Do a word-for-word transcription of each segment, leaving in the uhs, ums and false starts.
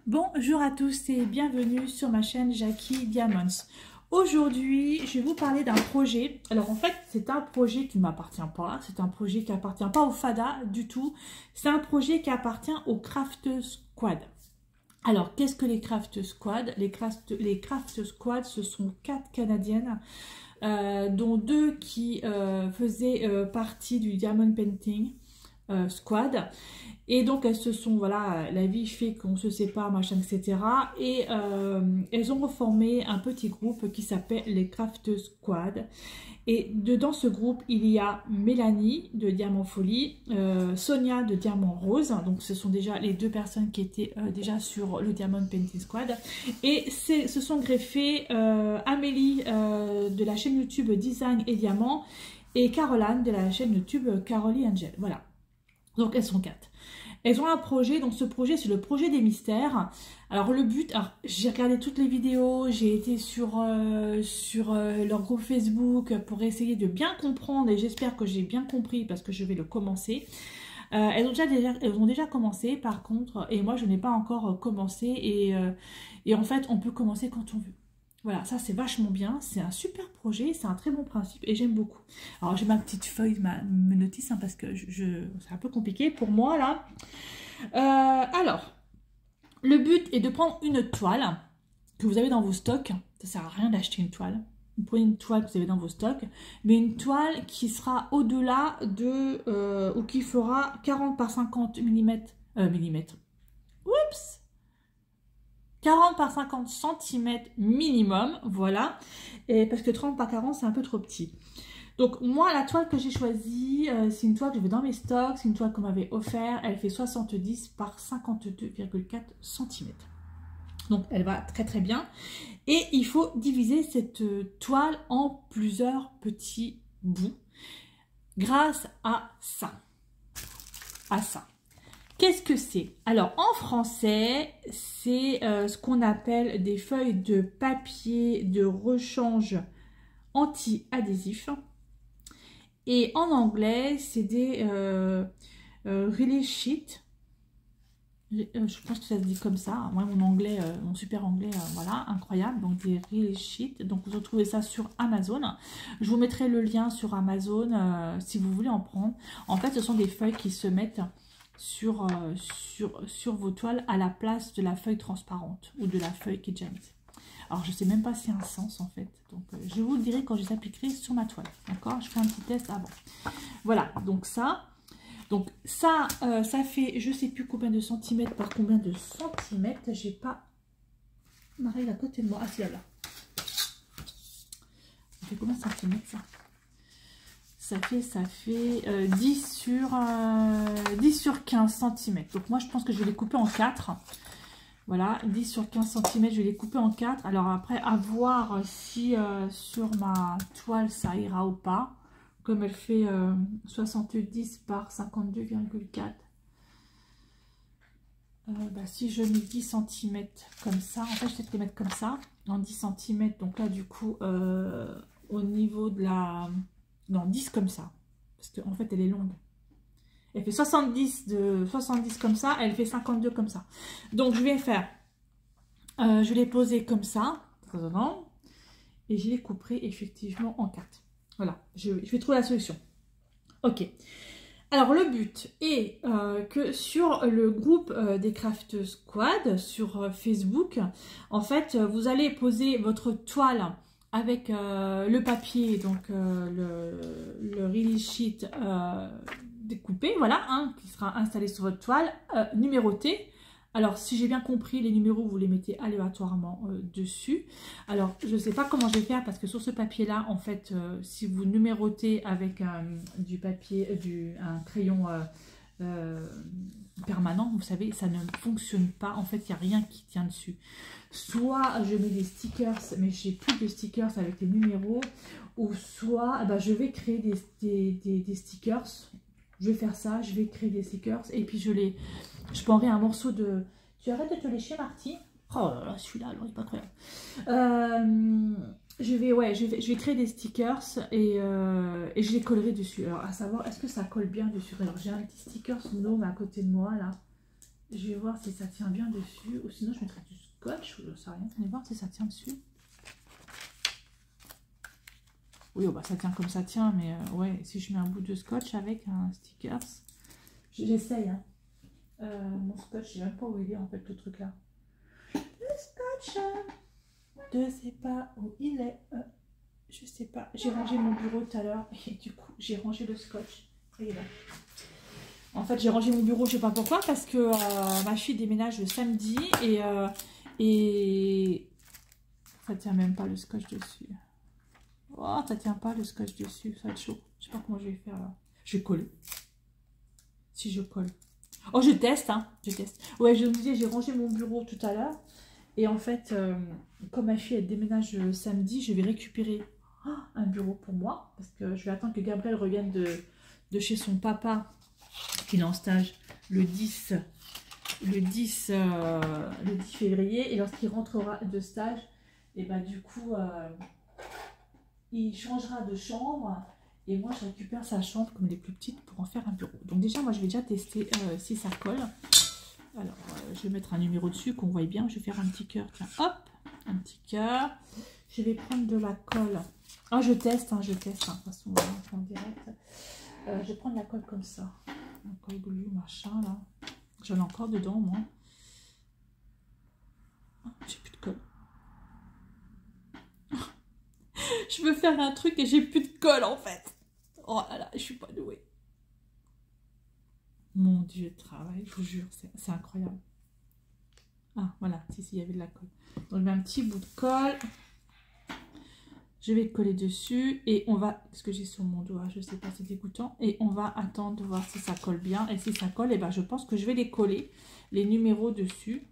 Bonjour à tous et bienvenue sur ma chaîne Jackie Diamonds. Aujourd'hui, je vais vous parler d'un projet. Alors en fait, c'est un projet qui ne m'appartient pas. C'est un projet qui appartient pas au Fada du tout. C'est un projet qui appartient au Craft Squad. Alors, qu'est-ce que les Craft Squad? Les Craft, les Craft Squad, ce sont quatre Canadiennes, euh, dont deux qui euh, faisaient euh, partie du Diamond Painting euh, Squad. Et donc elles se sont, voilà, la vie fait qu'on se sépare, machin, et cetera. Et euh, elles ont reformé un petit groupe qui s'appelle les Craft Squad. Et dedans ce groupe, il y a Mélanie de Diamant Folie, euh, Sonia de Diamant Rose. Donc ce sont déjà les deux personnes qui étaient euh, déjà sur le Diamond Painting Squad. Et se sont greffées euh, Amélie euh, de la chaîne YouTube Design et Diamant et Caroline de la chaîne YouTube Caroline Angel. Voilà. Donc elles sont quatre. Elles ont un projet, donc ce projet c'est le projet des mystères. Alors le but, j'ai regardé toutes les vidéos, j'ai été sur, euh, sur euh, leur groupe Facebook pour essayer de bien comprendre et j'espère que j'ai bien compris parce que je vais le commencer. Euh, elles, ont déjà, déjà, elles ont déjà commencé par contre et moi je n'ai pas encore commencé et, euh, et en fait on peut commencer quand on veut. Voilà, ça c'est vachement bien, c'est un super projet, c'est un très bon principe et j'aime beaucoup. Alors j'ai ma petite feuille, ma, mes notices, hein, parce que je, je, c'est un peu compliqué pour moi là. Euh, alors, le but est de prendre une toile que vous avez dans vos stocks. Ça sert à rien d'acheter une toile. Vous prenez une toile que vous avez dans vos stocks, mais une toile qui sera au-delà de, euh, ou qui fera quarante par cinquante millimètres. Euh, millimètres. Oups! quarante par cinquante centimètres minimum, voilà, et parce que trente par quarante c'est un peu trop petit. Donc moi la toile que j'ai choisie, euh, c'est une toile que j'avais dans mes stocks, c'est une toile qu'on m'avait offert, elle fait soixante-dix par cinquante-deux virgule quatre centimètres. Donc elle va très très bien. Et il faut diviser cette toile en plusieurs petits bouts grâce à ça. À ça. Qu'est-ce que c'est? Alors, en français, c'est euh, ce qu'on appelle des feuilles de papier de rechange anti-adhésif. Et en anglais, c'est des euh, euh, release sheets. Je pense que ça se dit comme ça. Moi, mon anglais, euh, mon super anglais, euh, voilà, incroyable. Donc, des release sheets. Donc, vous retrouvez ça sur Amazon. Je vous mettrai le lien sur Amazon euh, si vous voulez en prendre. En fait, ce sont des feuilles qui se mettent Sur, euh, sur, sur vos toiles à la place de la feuille transparente ou de la feuille qui est déjà mise. Alors je sais même pas s'il y a un sens en fait, donc euh, je vous le dirai quand je les appliquerai sur ma toile, d'accord? Je ferai un petit test avant. Voilà, donc ça, donc ça, euh, ça fait je sais plus combien de centimètres par combien de centimètres, j'ai pas ma règle à côté de moi, ah c'est là là. Ça fait combien de centimètres ça? Ça fait, ça fait euh, dix, sur, euh, dix sur quinze centimètres. Donc moi, je pense que je vais les couper en quatre. Voilà, dix sur quinze centimètres, je vais les couper en quatre. Alors après, à voir si euh, sur ma toile, ça ira ou pas. Comme elle fait euh, soixante-dix par cinquante-deux virgule quatre. Euh, bah, si je mets dix centimètres comme ça, en fait, je vais peut-être les mettre comme ça, en dix centimètres. Donc là, du coup, euh, au niveau de la... Non, dix comme ça. Parce qu'en en fait, elle est longue. Elle fait soixante-dix, de, soixante-dix comme ça. Elle fait cinquante-deux comme ça. Donc, je vais faire... Euh, je vais les poser comme ça. Et je les couperai effectivement en quatre. Voilà. Je, je vais trouver la solution. Ok. Alors, le but est euh, que sur le groupe euh, des Craft Squad, sur euh, Facebook, en fait, vous allez poser votre toile avec euh, le papier, donc euh, le, le release sheet euh, découpé, voilà, hein, qui sera installé sur votre toile, euh, numéroté. Alors, si j'ai bien compris, les numéros, vous les mettez aléatoirement euh, dessus. Alors, je ne sais pas comment je vais faire parce que sur ce papier-là, en fait, euh, si vous numérotez avec un, du papier, du, un crayon euh, euh, permanent, vous savez, ça ne fonctionne pas. En fait, il n'y a rien qui tient dessus. Soit je mets des stickers, mais j'ai plus de stickers avec les numéros, ou soit bah, je vais créer des, des, des, des stickers. Je vais faire ça, je vais créer des stickers et puis je les, je prendrai un morceau de... Tu arrêtes de te lécher, Marty? Oh là là, celui-là, alors il n'est pas incroyable. Euh, je vais, ouais, je vais, je vais créer des stickers et, euh, et je les collerai dessus. Alors, à savoir, est-ce que ça colle bien dessus? Alors, j'ai un petit sticker Gnome à côté de moi, là. Je vais voir si ça tient bien dessus. Ou sinon, je mettrai du scotch. Je ne sais rien. On va voir si ça tient dessus. Oui, oh bah, ça tient comme ça tient. Mais euh, ouais, si je mets un bout de scotch avec un stickers. J'essaye. Hein. Euh, mon scotch, je ne sais même pas où il est en fait, le truc là. Le scotch. Je ne sais pas où il est. Euh, je sais pas. J'ai rangé mon bureau tout à l'heure. Et du coup, j'ai rangé le scotch. Il est là. En fait, j'ai rangé mon bureau, je sais pas pourquoi, parce que euh, ma fille déménage le samedi et, euh, et... ça tient même pas le scotch dessus. Oh, ça tient pas le scotch dessus, ça va être chaud. Je sais pas comment je vais faire là. Je vais coller. Si je colle. Oh, je teste, hein, je teste. Ouais, je vous disais, j'ai rangé mon bureau tout à l'heure et en fait, euh, comme ma fille elle déménage le samedi, je vais récupérer oh, un bureau pour moi parce que je vais attendre que Gabriel revienne de, de chez son papa. Il est en stage le dix, le dix, euh, le dix février. Et lorsqu'il rentrera de stage, et ben du coup, euh, il changera de chambre. Et moi, je récupère sa chambre comme les plus petites pour en faire un bureau. Donc déjà, moi, je vais déjà tester euh, si ça colle. Alors, euh, je vais mettre un numéro dessus qu'on voit bien. Je vais faire un petit cœur. Tiens, hop, un petit cœur. Je vais prendre de la colle. Ah, je teste, hein, je teste. Hein, de toute façon, on va en direct. Euh, je vais prendre la colle comme ça. Un colle glue, machin, là. J'en ai encore dedans, moi. Oh, j'ai plus de colle. Je veux faire un truc et j'ai plus de colle, en fait. Oh là là, je suis pas douée. Mon Dieu, de travail, je vous jure, c'est incroyable. Ah, voilà, si, si, il y avait de la colle. Donc, je mets un petit bout de colle. Je vais coller dessus et on va, ce que j'ai sur mon doigt, je sais pas, c'est dégoûtant. Et on va attendre de voir si ça colle bien. Et si ça colle, et ben je pense que je vais les coller, les numéros dessus.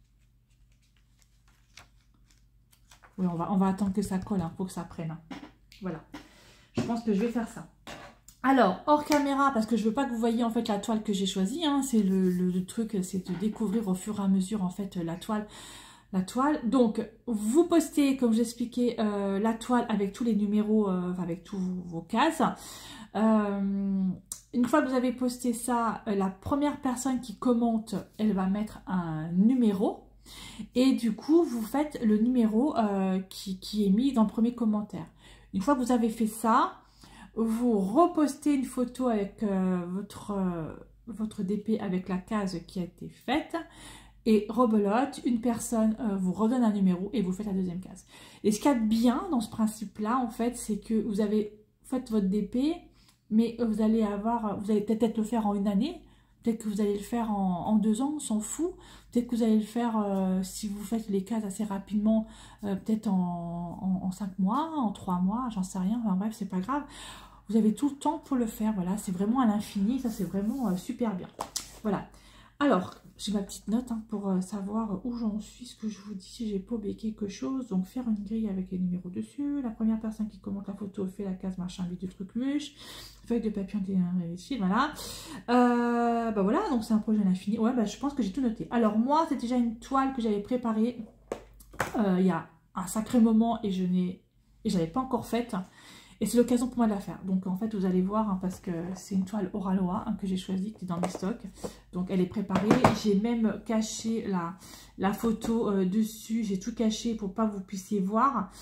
Oui, on va, on va attendre que ça colle, hein, pour que ça prenne. Hein. Voilà, je pense que je vais faire ça. Alors, hors caméra, parce que je veux pas que vous voyez en fait la toile que j'ai choisie. Hein, c'est le, le, le truc, c'est de découvrir au fur et à mesure en fait la toile. La toile, donc vous postez, comme j'expliquais, euh, la toile avec tous les numéros, euh, avec tous vos, vos cases. Euh, une fois que vous avez posté ça, euh, la première personne qui commente, elle va mettre un numéro. Et du coup, vous faites le numéro euh, qui, qui est mis dans le premier commentaire. Une fois que vous avez fait ça, vous repostez une photo avec euh, votre, euh, votre D P avec la case qui a été faite. Et rebelote, une personne euh, vous redonne un numéro et vous faites la deuxième case. Et ce qu'il y a de bien dans ce principe-là, en fait, c'est que vous avez fait votre D P, mais vous allez avoir, vous allez peut-être le faire en une année, peut-être que vous allez le faire en, en deux ans, on s'en fout. Peut-être que vous allez le faire, euh, si vous faites les cases assez rapidement, euh, peut-être en, en, en cinq mois, en trois mois, j'en sais rien, enfin bref, c'est pas grave. Vous avez tout le temps pour le faire, voilà, c'est vraiment à l'infini, ça c'est vraiment euh, super bien. Voilà. Alors, j'ai ma petite note hein, pour euh, savoir où j'en suis, ce que je vous dis, si j'ai pas oublié quelque chose. Donc, faire une grille avec les numéros dessus. La première personne qui commente la photo fait la case machin, vide de truc muche. Feuille de papier anti-réussi, voilà. Euh, bah voilà, donc c'est un projet à l'infini. Ouais, bah je pense que j'ai tout noté. Alors, moi, c'est déjà une toile que j'avais préparée euh, il y a un sacré moment et je n'ai, et je l'avais pas encore faite. Et c'est l'occasion pour moi de la faire. Donc en fait, vous allez voir, hein, parce que c'est une toile Oraloa hein, que j'ai choisie, qui est dans mes stocks. Donc elle est préparée. J'ai même caché la, la photo euh, dessus. J'ai tout caché pour pas que vous puissiez voir.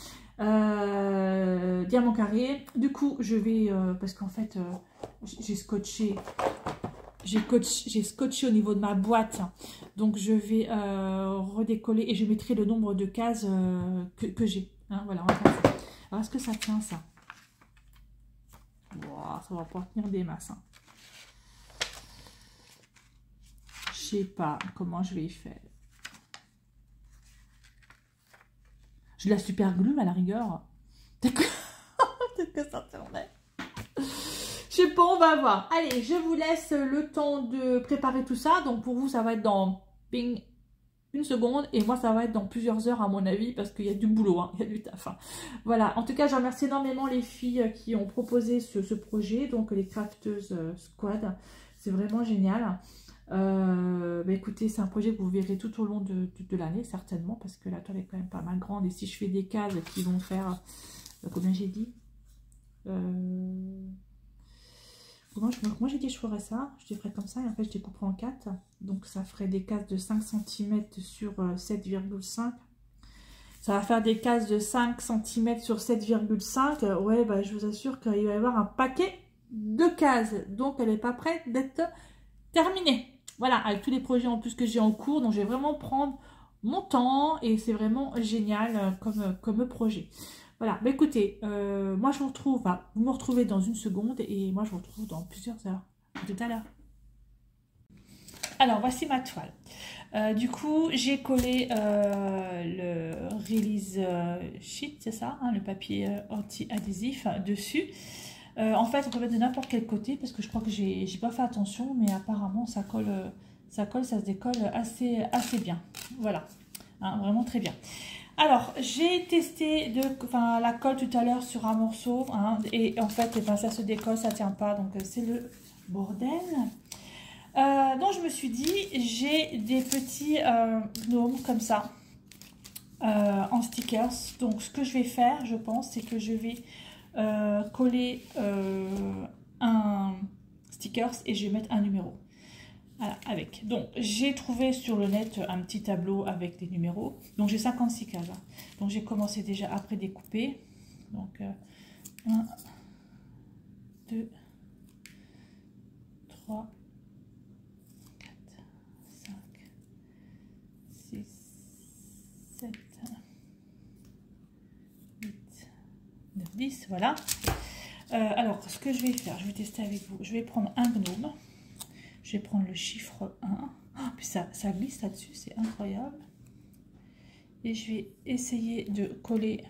Euh, diamant carré. Du coup, je vais, euh, parce qu'en fait, euh, j'ai scotché. J'ai scotché au niveau de ma boîte. Donc je vais euh, redécoller et je mettrai le nombre de cases euh, que, que j'ai. Hein, voilà, on va faire ça. Alors est-ce que ça tient ça? Wow, ça va pas tenir des masses. Hein. Je sais pas comment je vais y faire. J'ai de la super glue à la rigueur. Peut-être que ça tiendrait. Je sais pas, on va voir. Allez, je vous laisse le temps de préparer tout ça. Donc pour vous, ça va être dans ping, une seconde. Et moi, ça va être dans plusieurs heures à mon avis. Parce qu'il y a du boulot, hein, il y a du taf. Hein. Voilà, en tout cas, je remercie énormément les filles qui ont proposé ce, ce projet. Donc les crafteuses squad. C'est vraiment génial. Euh, bah écoutez, c'est un projet que vous verrez tout au long de, de, de l'année, certainement. Parce que la toile est quand même pas mal grande. Et si je fais des cases qui vont faire... Euh, combien j'ai dit euh, Moi, je, moi j'ai dit je ferais ça, je les ferais comme ça et en fait je les couperais en quatre. Donc ça ferait des cases de cinq centimètres sur sept virgule cinq. Ça va faire des cases de cinq centimètres sur sept virgule cinq. Ouais, bah, je vous assure qu'il va y avoir un paquet de cases. Donc elle n'est pas prête d'être terminée. Voilà, avec tous les projets en plus que j'ai en cours. Donc je vais vraiment prendre mon temps et c'est vraiment génial comme, comme projet. Voilà, bah écoutez, euh, moi je vous retrouve, enfin, vous me retrouvez dans une seconde et moi je vous retrouve dans plusieurs heures. À tout à l'heure. Alors, voici ma toile. Euh, du coup, j'ai collé euh, le release sheet, c'est ça, hein, le papier euh, anti-adhésif dessus. Euh, en fait, on peut mettre de n'importe quel côté parce que je crois que j'ai pas fait attention, mais apparemment ça colle, ça colle, ça se décolle assez, assez bien. Voilà, hein, vraiment très bien. Alors, j'ai testé de, enfin, la colle tout à l'heure sur un morceau, hein, et en fait, eh ben, ça se décolle, ça tient pas, donc c'est le bordel. Euh, donc, je me suis dit, j'ai des petits euh, gnomes comme ça, euh, en stickers. Donc, ce que je vais faire, je pense, c'est que je vais euh, coller euh, un stickers et je vais mettre un numéro. Voilà, avec. Donc, j'ai trouvé sur le net un petit tableau avec des numéros. Donc, j'ai cinquante-six cases. Hein. Donc, j'ai commencé déjà après découper. Donc, euh, un, deux, trois, quatre, cinq, six, sept, huit, neuf, dix. Voilà. Euh, alors, ce que je vais faire, je vais tester avec vous. Je vais prendre un gnome. Je vais prendre le chiffre un. Oh, puis ça, ça glisse là-dessus, c'est incroyable. Et je vais essayer de coller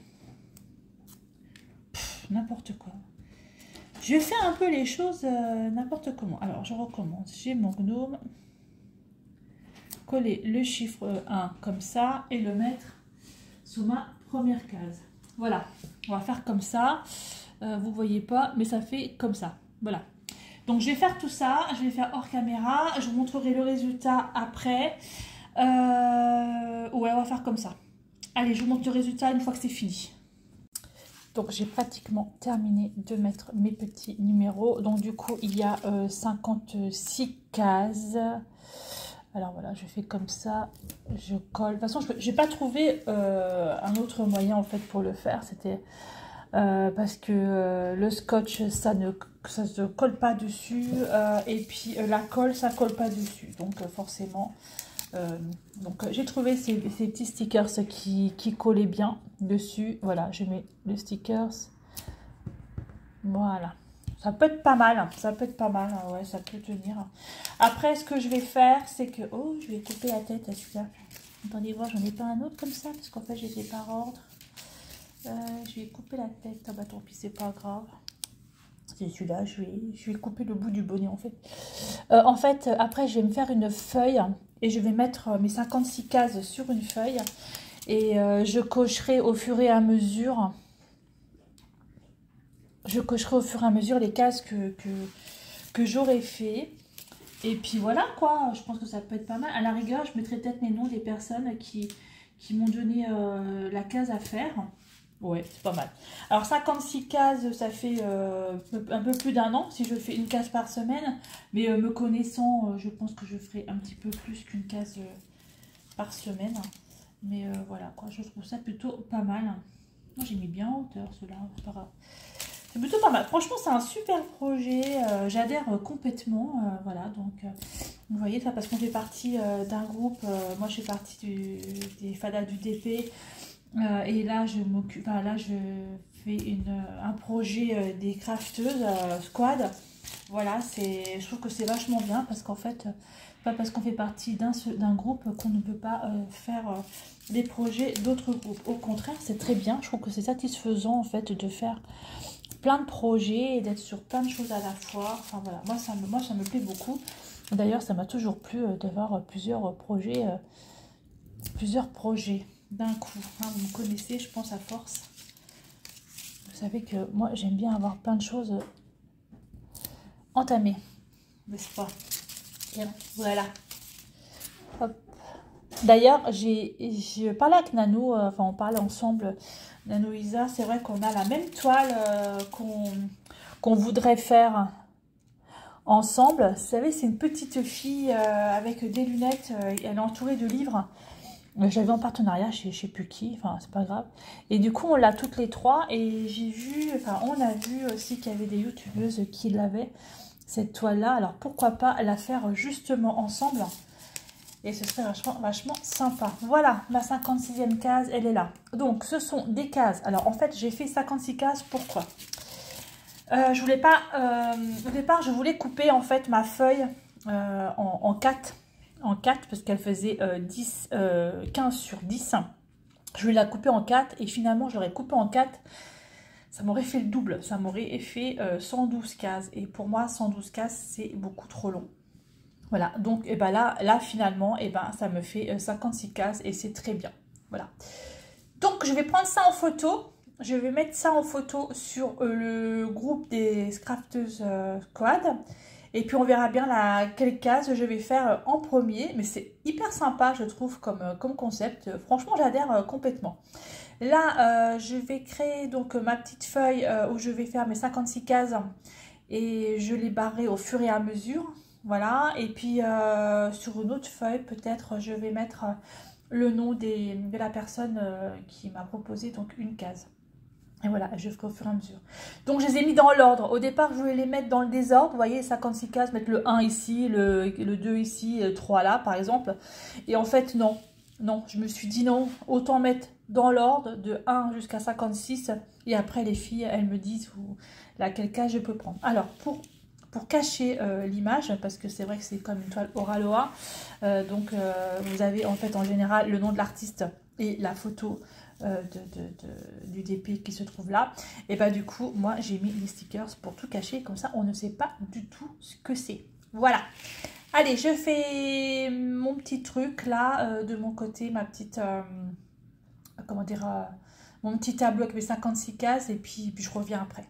n'importe quoi. Je vais faire un peu les choses euh, n'importe comment. Alors, je recommence. J'ai mon gnome. Coller le chiffre un comme ça et le mettre sur ma première case. Voilà, on va faire comme ça. Euh, vous voyez pas, mais ça fait comme ça. Voilà. Donc, je vais faire tout ça, je vais faire hors caméra, je vous montrerai le résultat après. Euh, ouais, on va faire comme ça. Allez, je vous montre le résultat une fois que c'est fini. Donc, j'ai pratiquement terminé de mettre mes petits numéros. Donc, du coup, il y a euh, cinquante-six cases. Alors, voilà, je fais comme ça, je colle. De toute façon, je n'ai pas trouvé euh, un autre moyen, en fait, pour le faire. C'était... Euh, parce que euh, le scotch ça ne ça se colle pas dessus euh, et puis euh, la colle ça colle pas dessus donc euh, forcément euh, donc euh, j'ai trouvé ces, ces petits stickers qui, qui collaient bien dessus. Voilà, je mets le stickers, voilà, ça peut être pas mal, ça peut être pas mal, hein, ouais, ça peut tenir. Après, ce que je vais faire, c'est que oh, je vais couper la tête à celui-là. Attendez voir, j'en ai pas un autre comme ça parce qu'en fait j'étais par ordre. Euh, je vais couper la tête. Ah bah tant pis, c'est pas grave. C'est celui-là, je vais, je vais couper le bout du bonnet en fait. Euh, en fait, après, je vais me faire une feuille et je vais mettre mes cinquante-six cases sur une feuille. Et euh, je cocherai au fur et à mesure. Je cocherai au fur et à mesure les cases que, que, que j'aurai fait. Et puis voilà quoi, je pense que ça peut être pas mal. À la rigueur, je mettrai peut-être les noms des personnes qui, qui m'ont donné euh, la case à faire. Ouais, c'est pas mal. Alors, cinquante-six cases, ça fait euh, un peu plus d'un an si je fais une case par semaine. Mais euh, me connaissant, euh, je pense que je ferai un petit peu plus qu'une case euh, par semaine. Mais euh, voilà, quoi, je trouve ça plutôt pas mal. Moi, j'ai mis bien en hauteur, cela. C'est plutôt pas mal. Franchement, c'est un super projet. Euh, J'adhère euh, complètement. Euh, voilà, donc, euh, vous voyez, ça, parce qu'on fait partie euh, d'un groupe. Euh, moi, je fais partie du, des Fadas du D P. Euh, et là je m'occupe, enfin, là je fais une, un projet euh, des crafteuses euh, squad. Voilà, c'est, je trouve que c'est vachement bien parce qu'en fait, pas parce qu'on fait partie d'un d'un groupe qu'on ne peut pas euh, faire euh, des projets d'autres groupes. Au contraire, c'est très bien. Je trouve que c'est satisfaisant en fait de faire plein de projets et d'être sur plein de choses à la fois. Enfin voilà, moi ça me, moi, ça me plaît beaucoup. D'ailleurs, ça m'a toujours plu euh, d'avoir plusieurs projets, euh, plusieurs projets. D'un coup, hein, vous me connaissez, je pense à force. Vous savez que moi, j'aime bien avoir plein de choses entamées, n'est-ce pas? Et voilà. D'ailleurs, j'ai parlé avec Nanou, euh, enfin on parle ensemble, Nanou Isa, c'est vrai qu'on a la même toile euh, qu'on qu'on voudrait faire. ensemble. Vous savez, c'est une petite fille euh, avec des lunettes. Euh, elle est entourée de livres. J'avais en partenariat chez je ne sais plus qui, enfin c'est pas grave. Et du coup on l'a toutes les trois et j'ai vu, enfin on a vu aussi qu'il y avait des youtubeuses qui l'avaient, cette toile là. Alors pourquoi pas la faire justement ensemble et ce serait vachement, vachement sympa. Voilà, ma cinquante-sixième case, elle est là. Donc ce sont des cases. Alors en fait j'ai fait cinquante-six cases, pourquoi euh, je voulais pas, euh, au départ je voulais couper en fait ma feuille euh, en, en quatre. En quatre parce qu'elle faisait euh, dix, euh, quinze sur dix. Je vais la couper en quatre et finalement je l'aurais coupée en quatre. Ça m'aurait fait le double. Ça m'aurait fait euh, cent douze cases. Et pour moi, cent douze cases, c'est beaucoup trop long. Voilà. Donc et ben là, là finalement, et ben, ça me fait euh, cinquante-six cases et c'est très bien. Voilà. Donc je vais prendre ça en photo. Je vais mettre ça en photo sur euh, le groupe des Crafteuses euh, Squad. Et puis on verra bien la, quelle case je vais faire en premier. Mais c'est hyper sympa je trouve comme, comme concept. Franchement j'adhère complètement. Là euh, je vais créer donc ma petite feuille euh, où je vais faire mes cinquante-six cases. Et je les barrerai au fur et à mesure. Voilà. Et puis euh, sur une autre feuille peut-être je vais mettre le nom des, de la personne euh, qui m'a proposé donc une case. Et voilà, je ferai au fur et à mesure. Donc, je les ai mis dans l'ordre. Au départ, je voulais les mettre dans le désordre. Vous voyez, cinquante-six cases, mettre le un ici, le, le deux ici, le trois là, par exemple. Et en fait, non. Non, je me suis dit non. Autant mettre dans l'ordre de un jusqu'à cinquante-six. Et après, les filles, elles me disent où, laquelle case je peux prendre. Alors, pour, pour cacher euh, l'image, parce que c'est vrai que c'est comme une toile Oraloa. Euh, donc, euh, vous avez en fait, en général, le nom de l'artiste et la photo Euh, de, de, de, du D P qui se trouve là. Et bah du coup moi j'ai mis les stickers pour tout cacher, comme ça on ne sait pas du tout ce que c'est. Voilà, allez, je fais mon petit truc là euh, de mon côté, ma petite euh, comment dire euh, mon petit tableau avec mes cinquante-six cases et puis, puis je reviens après.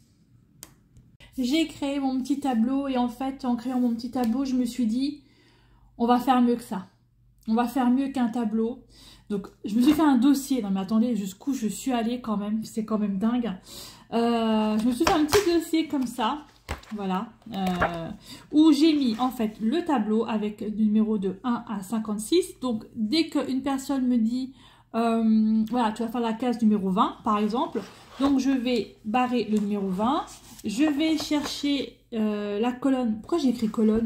J'ai créé mon petit tableau et en fait en créant mon petit tableau je me suis dit on va faire mieux que ça. On va faire mieux qu'un tableau. Donc, je me suis fait un dossier. Non, mais attendez, jusqu'où je suis allée quand même. C'est quand même dingue. Euh, je me suis fait un petit dossier comme ça. Voilà. Euh, où j'ai mis, en fait, le tableau avec le numéro de un à cinquante-six. Donc, dès qu'une personne me dit, euh, voilà, tu vas faire la case numéro vingt, par exemple. Donc, je vais barrer le numéro vingt. Je vais chercher euh, la colonne. Pourquoi j'ai écrit colonne ?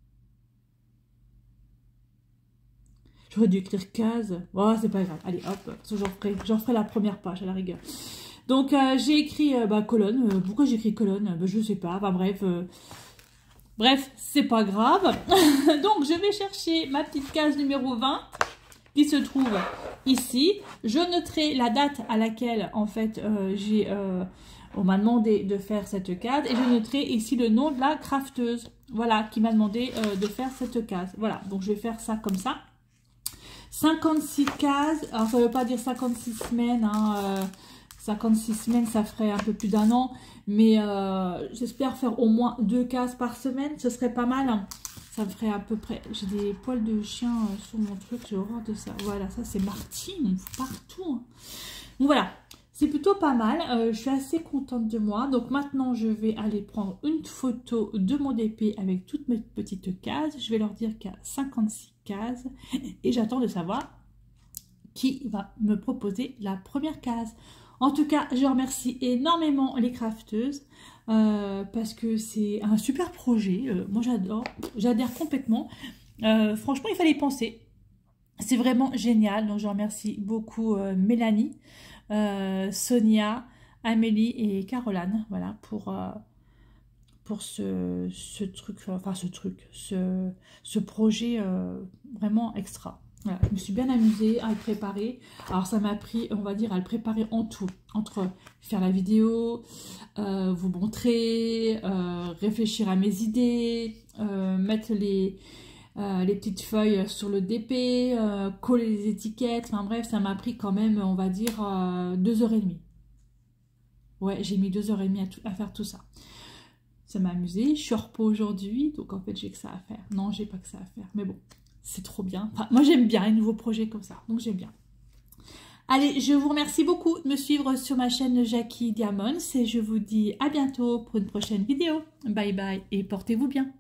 J'aurais dû écrire case. Oh, c'est pas grave. Allez, hop. J'en ferai, j'en ferai la première page à la rigueur. Donc, euh, j'ai écrit euh, bah, colonne. Euh, pourquoi j'ai écrit colonne bah, je sais pas. Enfin, bref. Euh... Bref, c'est pas grave. Donc, je vais chercher ma petite case numéro vingt qui se trouve ici. Je noterai la date à laquelle, en fait, euh, j'ai... Euh, on m'a demandé de faire cette case. Et je noterai ici le nom de la crafteuse. Voilà, qui m'a demandé euh, de faire cette case. Voilà, donc je vais faire ça comme ça. cinquante-six cases, alors ça ne veut pas dire cinquante-six semaines, hein, euh, cinquante-six semaines ça ferait un peu plus d'un an, mais euh, j'espère faire au moins deux cases par semaine, ce serait pas mal, hein. Ça me ferait à peu près, j'ai des poils de chien euh, sur mon truc, j'ai horreur de ça, voilà, ça c'est Martine, partout, hein. Donc voilà, c'est plutôt pas mal, euh, je suis assez contente de moi, donc maintenant je vais aller prendre une photo de mon D P avec toutes mes petites cases, je vais leur dire qu'il y a cinquante-six cases et j'attends de savoir qui va me proposer la première case. En tout cas, je remercie énormément les crafteuses euh, parce que c'est un super projet. Euh, moi, j'adore, j'adhère complètement. Euh, franchement, il fallait y penser. C'est vraiment génial. Donc, je remercie beaucoup euh, Mélanie, euh, Sonia, Amélie et Caroline. Voilà pour... Euh, pour ce, ce truc, enfin ce truc, ce, ce projet euh, vraiment extra. Voilà, je me suis bien amusée à le préparer. Alors ça m'a pris, on va dire, à le préparer en tout. Entre faire la vidéo, euh, vous montrer, euh, réfléchir à mes idées, euh, mettre les, euh, les petites feuilles sur le D P, euh, coller les étiquettes. Enfin bref, ça m'a pris quand même, on va dire, euh, deux heures et demie. Ouais, j'ai mis deux heures et demie à, tout, à faire tout ça. Ça m'a amusé, je suis en repos aujourd'hui, donc en fait j'ai que ça à faire. Non, j'ai pas que ça à faire, mais bon, c'est trop bien. Enfin, moi j'aime bien les nouveaux projets comme ça, donc j'aime bien. Allez, je vous remercie beaucoup de me suivre sur ma chaîne Jackie Diamonds et je vous dis à bientôt pour une prochaine vidéo. Bye bye et portez-vous bien.